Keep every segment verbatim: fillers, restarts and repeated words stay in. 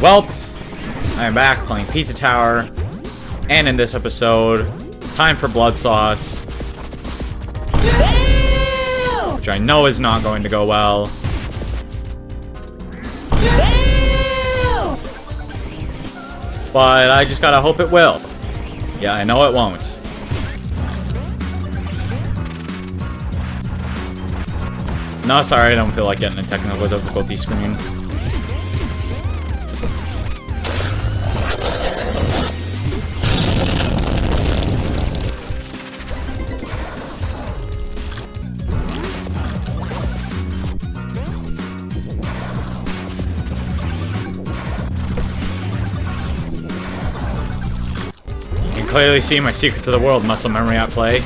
Well, I am back playing Pizza Tower, and in this episode, time for Blood Sauce, which I know is not going to go well. But I just gotta hope it will. Yeah, I know it won't. No, sorry, I don't feel like getting a technical difficulty screen. You can clearly see my Secrets of the World muscle memory at play.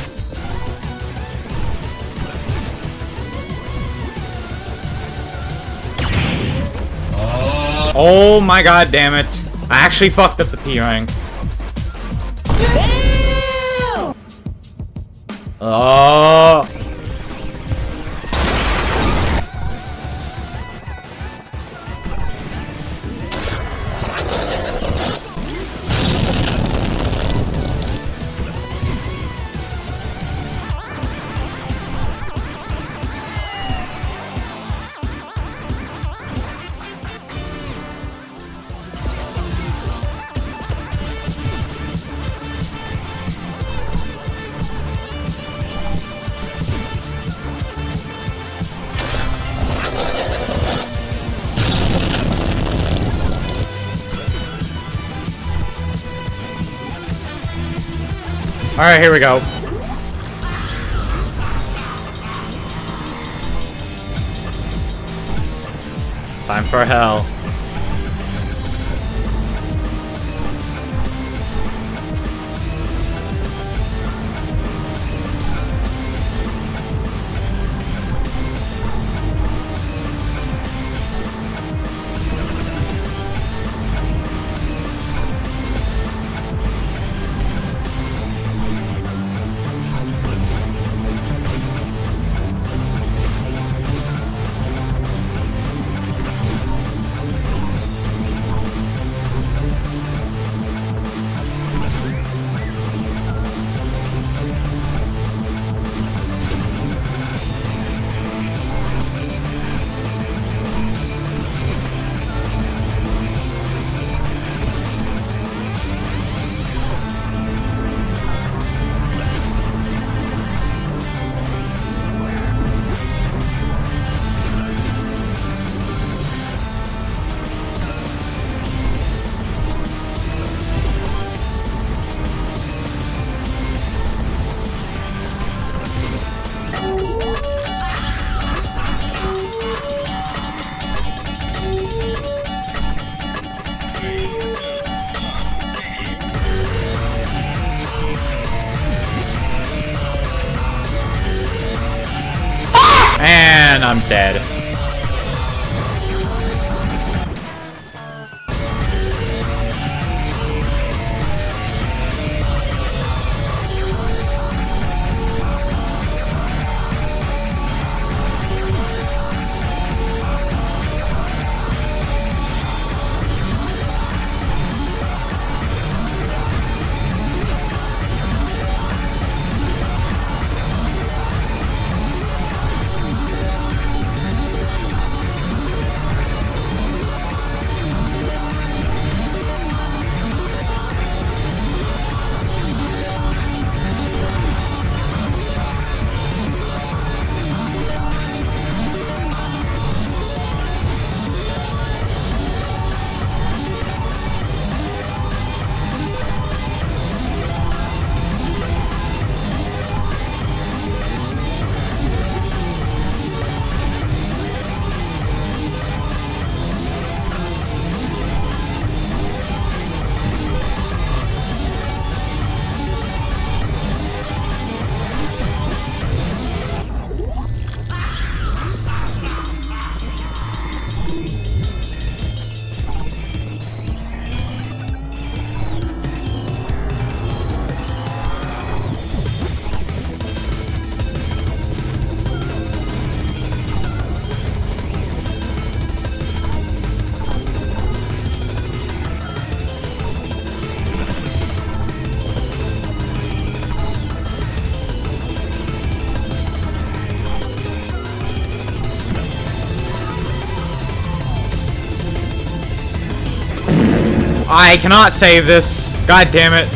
Oh my god damn it. I actually fucked up the P rank. Oh. Alright, here we go. Time for hell. And I'm dead. I cannot save this. God damn it.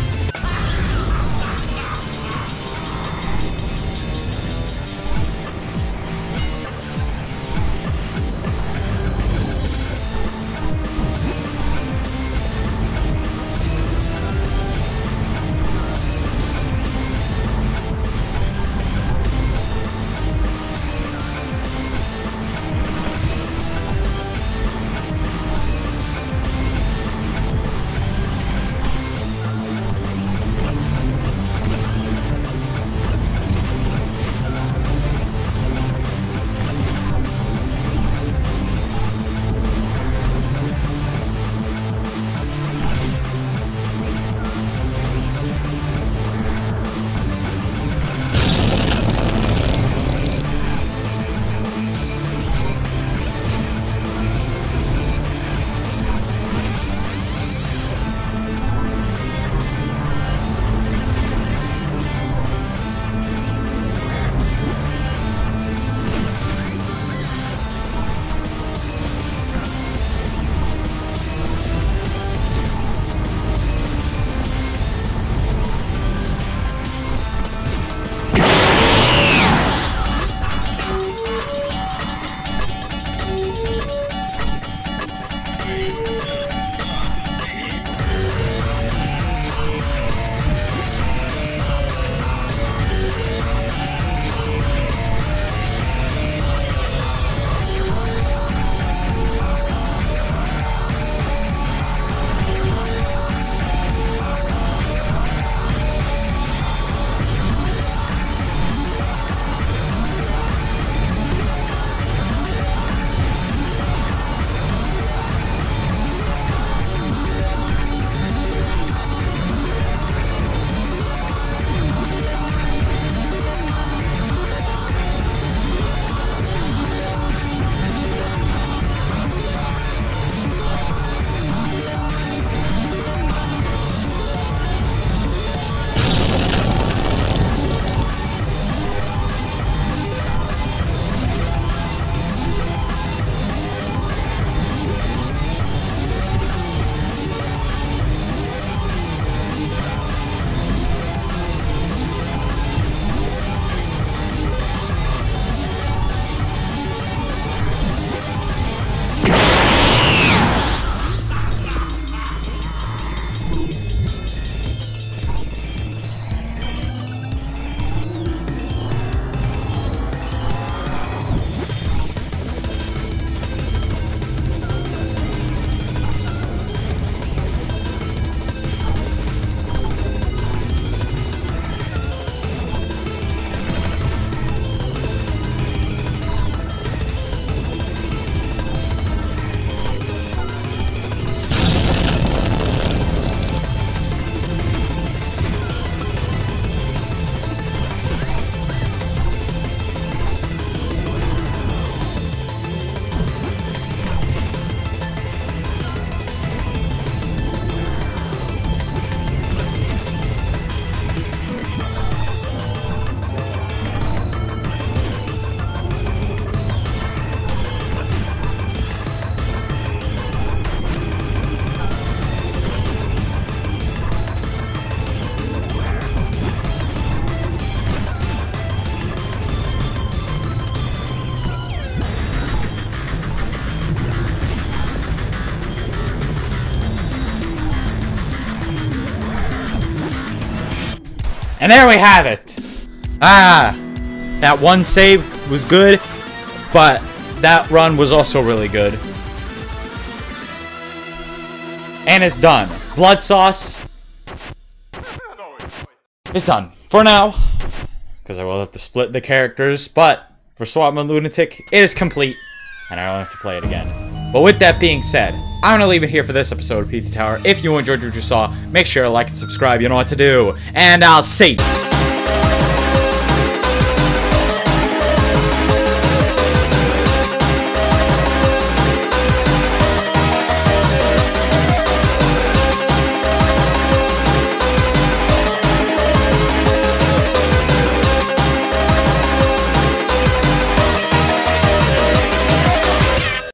And there we have it. Ah, that one save was good, but that run was also really good. And it's done. Blood Sauce is done for now, because I will have to split the characters, but for Swapman Lunatic, it is complete, and I don't have to play it again. But with that being said, I'm going to leave it here for this episode of Pizza Tower. If you enjoyed what you saw, make sure to like and subscribe. You know what to do. And I'll see you.